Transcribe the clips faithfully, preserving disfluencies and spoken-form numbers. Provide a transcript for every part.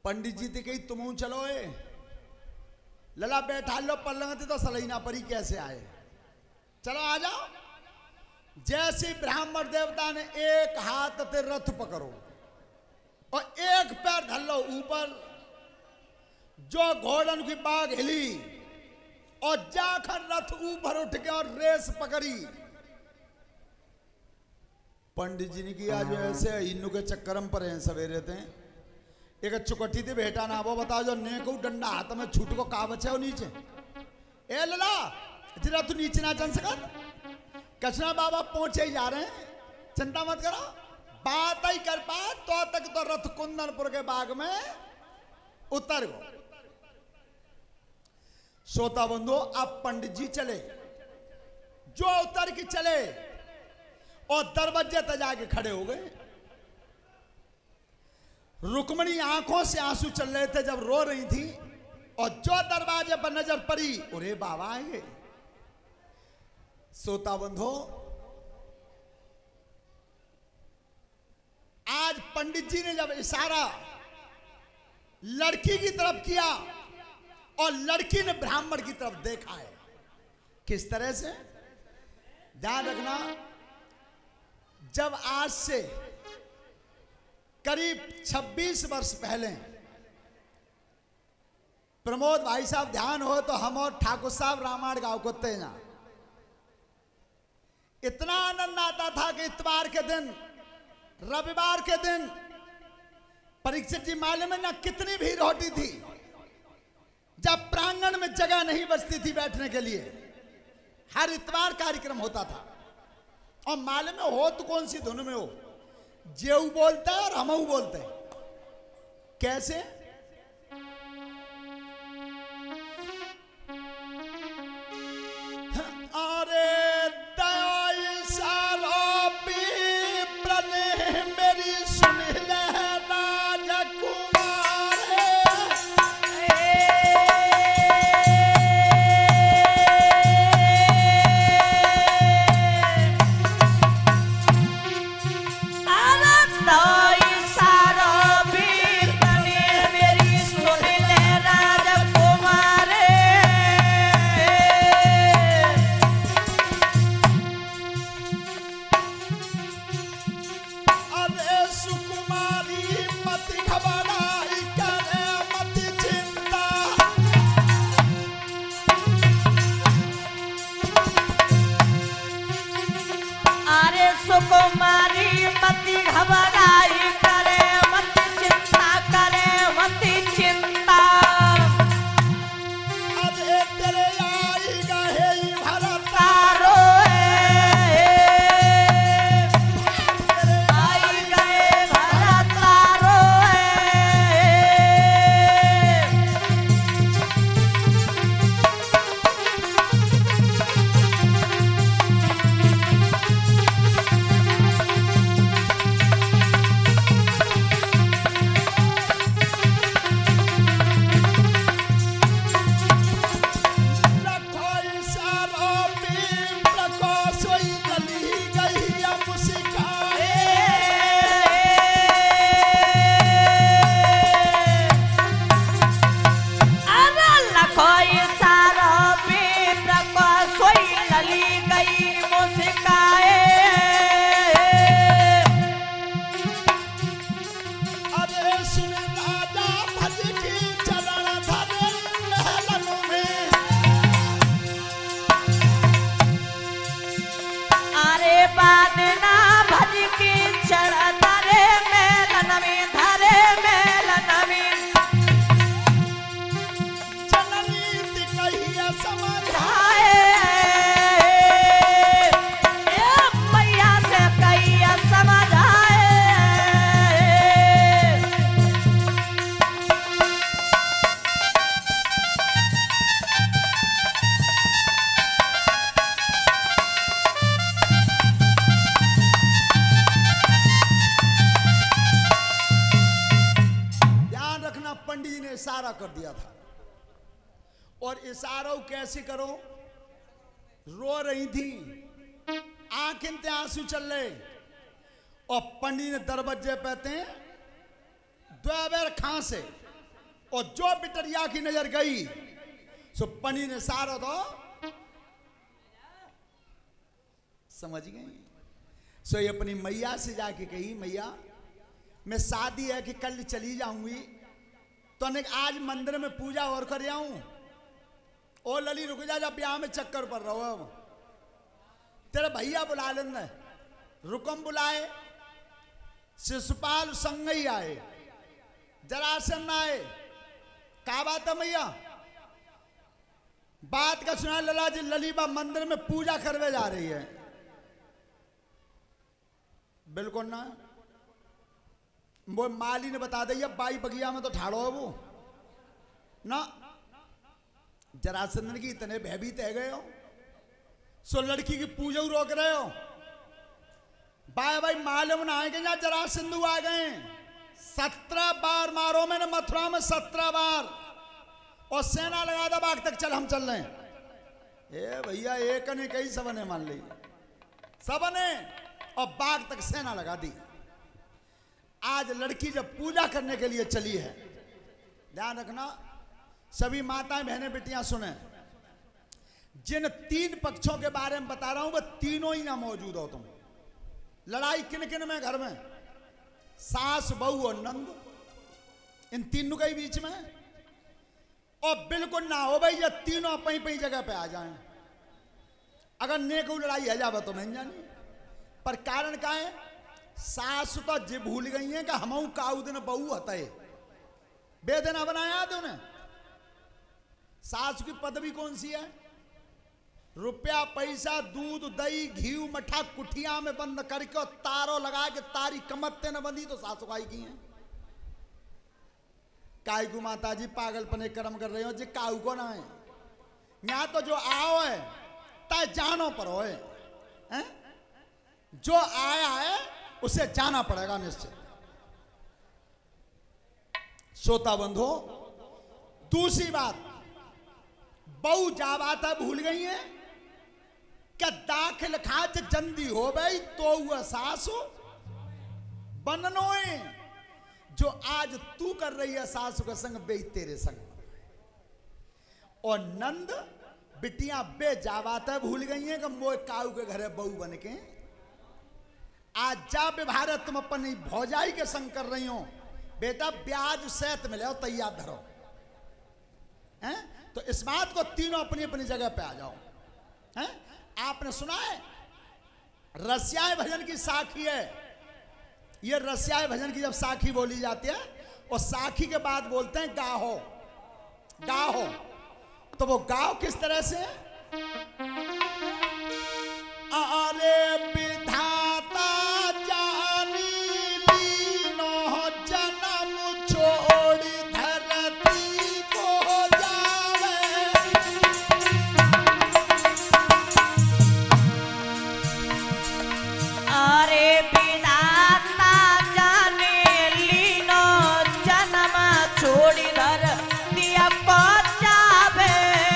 पंडित जी थे कही तुम चलो ए लला बैठा लो पलंग तो सलही ना परी कैसे आए, चलो आ जाओ। जैसे ब्राह्मण देवता ने एक हाथ ते रथ पकड़ो और एक पैर धर लो ऊपर, जो घोड़न की बाग हिली और जाकर रथ ऊपर उठ के और रेस पकड़ी। पंडित जी ने किया जो ऐसे इन्नू के चक्करम पर हैं सवेरे थे एक चुकट्टी थी बेटा ना वो बताओ जो नेको डंडा हाथ में छूट को का बचे हो नीचे ए लला जरा तू नीचे ना चल सकत कचना बाबा पहुंचे ही जा रहे हैं, चिंता मत करो, बात ही कर पा तो तक तो रथ कुंदनपुर के बाग में उतर गो। श्रोता बंधु अब पंडित जी चले, जो उतर के चले और दरवाजे तक जाके खड़े हो गए। रुक्मणी आंखों से आंसू चल रहे थे जब रो रही थी और जो दरवाजे पर नजर पड़ी अरे बाबा आए। श्रोता बंधु आज पंडित जी ने जब इशारा लड़की की तरफ किया और लड़की ने ब्राह्मण की तरफ देखा है, किस तरह से ध्यान रखना। जब आज से करीब छब्बीस वर्ष पहले प्रमोद भाई साहब ध्यान हो तो हम और ठाकुर साहब रामायण गांव को तेजा इतना आनंद आता था कि इतवार के दिन रविवार के दिन परीक्षित जी मालूम में ना कितनी भीड़ होती थी, जब प्रांगण में जगह नहीं बचती थी बैठने के लिए, हर इतवार कार्यक्रम होता था। और मालूम में हो तो कौन सी धुन में हो, जेऊ बोलता है और हमऊ बोलते हैं। कैसे अरे दयाई सारो विप्र ने मेरी सुन ले राजकुमार। कुमारी मत घबराई करे मत चिंता करे मत चिंता। अब तेरे आई गए भरत तारो आई गए भरत तारो इशारा कर दिया था। और इशारा कैसे करो, रो रही थी, आंख इंते आंसू चल रहे, और पंडित ने दरवाजे पे दो बेर खांसे और जो बिटरिया की नजर गई सो पनी ने सारो दो समझ गई। सो ये अपनी मैया से जाके कही, मैया मैं शादी है कि कल चली जाऊंगी तो ने आज मंदिर में पूजा और कर आऊं। ओ लली रुक जा, जब ब्याह में चक्कर पड़ रहा हो तेरे भैया बुला लेना। रुकम बुलाए, शिशुपाल संग ही आए, जरासन आए। क्या बात है मैया? बात का सुना लला जी, ललीबा मंदिर में पूजा करवे जा रही है। बिल्कुल ना, वो माली ने बता दिया बाई बगिया में तो ठाड़ो है वो ना। जरासंध की इतने भयभीत है गए हो, सो लड़की की पूजा रोक रहे हो। भाई भाई मालूम ना आएंगे ना जरासंधु आ गए। सत्रह बार मारो मैंने मथुरा में, सत्रह बार, और सेना लगा दो बाग तक चल हम चल रहे हैं। ए भैया एक ने कई सबने मान ली, सबने, और बाग तक सेना लगा दी। आज लड़की जब पूजा करने के लिए चली है, ध्यान रखना सभी माताएं बहनें बेटियां सुने, जिन तीन पक्षों के बारे में बता रहा हूं वो तीनों ही ना मौजूद हो तुम। लड़ाई किन किन में घर में? सास बहू और नंद, इन तीनों के बीच में। और बिल्कुल ना हो भाई ये तीनों अपनी अपनी जगह पे आ जाएं। अगर नेको लड़ाई है जावे तो मैं जानी, पर कारण का है सास तो जे भूल गई है कि हम काऊ दिन बहू हता है, बेदना बनाया तो उन्हें। सास की पदवी कौन सी है? रुपया पैसा दूध दही घी मठा कुठिया में बंद करके और तारों लगा के तारी कमत्ते न बंदी तो सासु काई की है। काय को माता जी पागलपने कर्म कर रहे हो जी, काऊ को ना है यहाँ तो जो आओ है ता जानो पर हो है? जो आया है उसे जाना पड़ेगा निश्चित। श्रोता बंधो, दूसरी बात, बहु जा बात है भूल गई है क्या? दाखिल खाच जंदी हो गई तो हुआ सासु बननोए। जो आज तू कर रही है सासु के संग बे तेरे संग। और नंद बिटियां बे जावात है भूल गई हैं कि मोए काऊ के घरे बहू बन के आज जा व्यवहार तुम अपनी भौजाई के संग कर रही हो। बेटा ब्याज सहित मिले हो, तैयार धरो हैं? तो इस बात को तीनों अपनी अपनी जगह पे आ जाओ हैं? आपने सुना है रसियाए भजन की साखी है। ये रसियाए भजन की जब साखी बोली जाती है और साखी के बाद बोलते हैं गाहो गाहो। तो वो गाओ किस तरह से? अरे विधाता जानी लीनो जन्म छोड़ी धरती को जावे। अरे विधाता जाने लीनो जन्म छोड़ी धरती को जावे।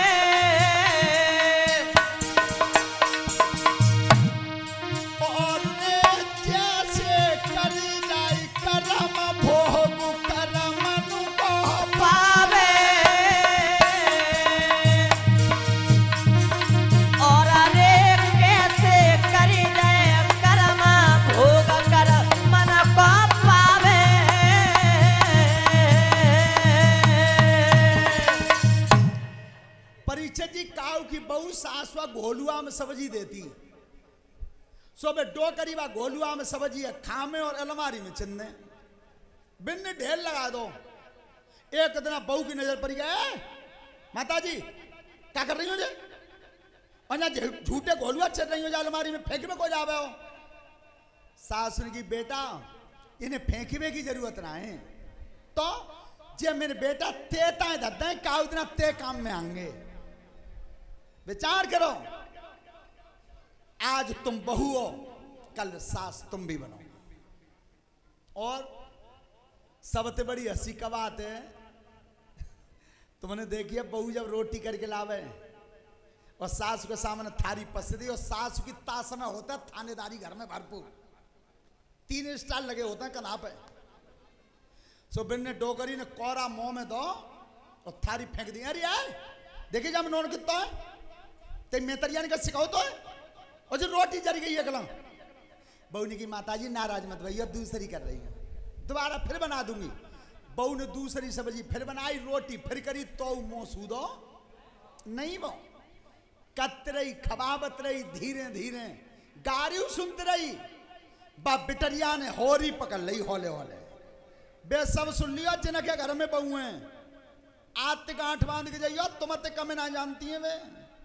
सासवा घोलुआ में सब्जी देती, सो बे दो करीबा घोलुआ में सब्जी है, खामे और अलमारी में चिन्ने बिन्ने ढेर लगा दो। एक दिन बहू की नजर पड़ गया, माता जी क्या कर रही हो जे? और झूठे घोलुआ चल रही हो जा अलमारी में, फेंक में को जावे हो। सास ने की बेटा इन्हें फेंकने की जरूरत ना है, तो जे मेरे बेटा तेता धद्दा का उतना ते काम में आएंगे। विचार करो, आज तुम बहू हो कल सास तुम भी बनो। और सबसे बड़ी हंसी का बात है, तुमने देखी है बहू जब रोटी करके लावे और सास के सामने थारी पसदी और सास की ताश में होता है थानेदारी घर में भरपूर, तीन स्टार लगे होते हैं कनाप है। सो बिन ने डोकरी ने कोरा मुंह में दो और थारी फेंक दी। अरे यार देखिए जब नोन कितना है ते मेतरिया ने का सिखाओ तो है और जो रोटी जरी गई है कलम। बहू ने की माताजी नाराज मत भैया दूसरी कर रही है, दोबारा फिर बना दूंगी। बहू ने दूसरी सब्जी फिर बनाई, रोटी फिर करी तो मुंह सूदो नहीं वो कत रही खबाबत रही धीरे धीरे गारियों सुनती रही। बा बिटरिया ने होरी पकड़ ली होले होले बे सब सुन लिया जिनके घर में बहू हैं आते गांठ बांध के जाइयो तुम ते कम ना जानती हैं वे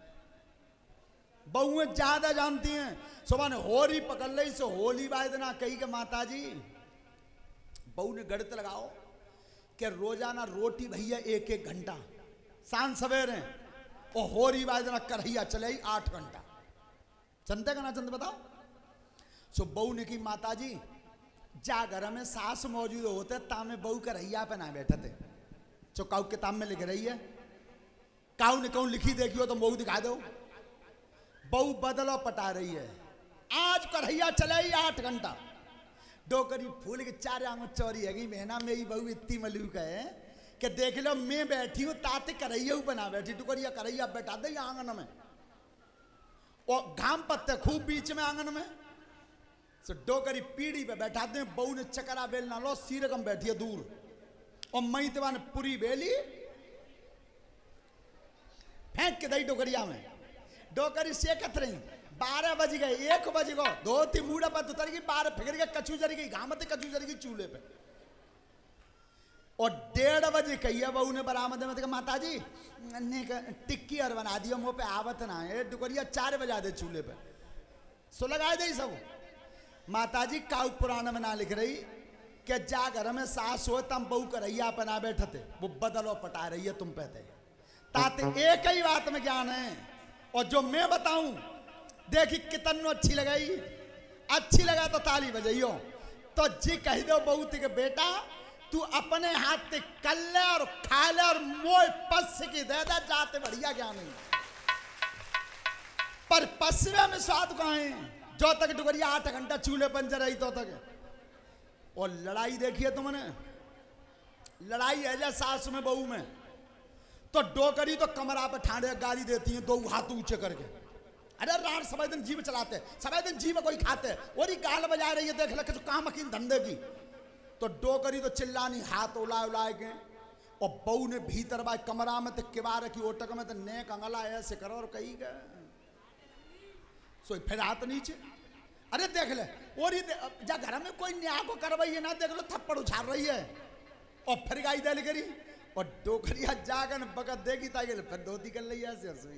बहुएं ज्यादा जानती हैं। सुबह ने होरी पकड़ ली सो होली वायदना कही के माता जी बहू ने गणित लगाओ कि रोजाना रोटी भैया एक एक घंटा सांझ सवेरे और होरी वायदना करहिया चले आठ घंटा चंदे का ना चंद बताओ। सो बहू ने की माता जी जा घर में सास मौजूद होते तामे बहू करहिया पे ना बैठे थे। जो काऊ किताब में लिख रही है काऊ ने कहूं लिखी देखियो तो बहू दिखा दो। बहू बदलो पटा रही है आज करहिया चले ही आठ घंटा डोकरी फूल के चार आंगू चोरी है गई महीना में ही बहू इतनी मलूक है कि देख लो मैं बैठी हूं ताते करैया बना बैठी टुकरिया करैया बैठा दे आंगन में और घाम पत्ते खूब बीच में आंगन में सो डोकरी पीढ़ी पे बैठा दे। बहू ने चकरा बेल ना लो सीरकम बैठी है दूर और मई तवा ने पूरी बेली फेंक के दई डोकरिया में डोकरी सेकत रही। बारह बज गए एक बज गो धोती मूड़ा पर उतर गई बारह फिर गए कचू जरी गई घामत कचू जरी गई चूल्हे पे और डेढ़ बजे कही बहू ने बरामद में कहा माता जी ने टिक्की और बना दियो मुंह पे आवत ना है डुकरिया चार बजा दे चूल्हे पे सो लगाए दे सब। माता जी काउ पुराण में ना लिख रही कि जा घर में सास हो तम बहू करैया पना बैठे थे वो बदलो पटा रही है तुम पे थे ताते एक ही बात में ज्ञान है और जो मैं बताऊं देखी कितनो अच्छी लगाई अच्छी लगा तो ताली बजाइयो तो जी कह दो बहू के बेटा तू अपने हाथ से कर ले और खा ले और मोय पस की दे दे जाते बढ़िया क्या नहीं पर पसवे में स्वाद कहाँ है जो तक डुगरिया आठ घंटा चूल्हे पंजर रही तो तक। और लड़ाई देखिए तुमने लड़ाई है जैसे सास में बहू में तो डोकरी तो कमरा पे ठाणे गाली देती है दो हाथ ऊंचे करके अरे राण सभी दिन जीव चलाते सभी दिन जीव कोई खाते और ही गाल बजा रही है देख ले काम मकीन धंधे की तो डोकरी तो चिल्लानी हाथ उला उलाए के और बहू ने भीतर बाय कमरा में तो किवार की ओटक में तो नेक अंगला ऐसे करो और कही गए सो फिर हाथ नीचे अरे देख ले और ही जा घर में कोई न्याय को करवाइए ना देख लो थप्पड़ उछाल रही है और फिर गाई दल करी और डोकरिया जागन बगत देगी ताकि फिर धोती कर ली ऐसे।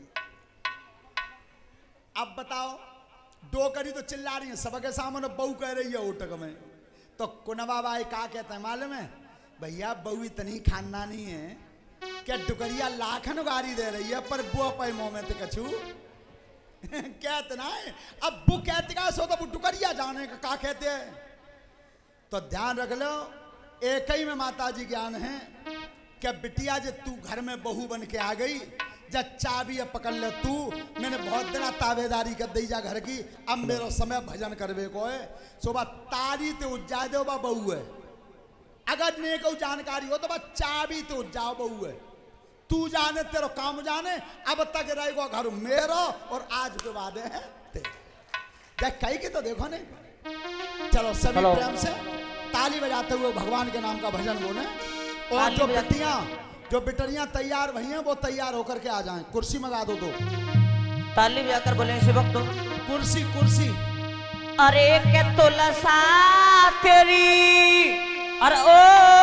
अब बताओ डोकरी तो चिल्ला रही है सबके सामने बहू कह रही है ओटक में तो कुनवा भाई क्या कहते हैं मालूम है भैया बहू इतनी खानदानी है क्या डुकरिया लाखन गारी दे रही है पर बुआ पे मुंह में तो कछू कहते ना है अब बु कहते का सो तो डुकरिया जाने का क्या कहते हैं तो ध्यान रख लो एक ही में माता जी ज्ञान है क्या बिटिया जे तू घर में बहू बन के आ गई जब चाबी पकड़ ले तू मैंने बहुत दिन ताबेदारी कर दी जा घर की अब मेरा समय भजन करवे को है सुबह तारी ते उज्जा दो बा बहू है अगर ने को जानकारी हो तो बस चाबी ते उज्जाओ बहू है तू जाने तेरा काम जाने अब तक रहेगा घर मेरो और आज के बाद है तेरे कही की तो देखो नहीं। चलो सभी प्रेम से ताली बजाते हुए भगवान के नाम का भजन बोले और जो बेटियां जो बिटरियां तैयार भई हैं वो तैयार होकर के आ जाएं कुर्सी मंगा दो दो ताली बजाकर बोले शिवक तो कुर्सी कुर्सी अरे के तुलसा तेरी अरे ओ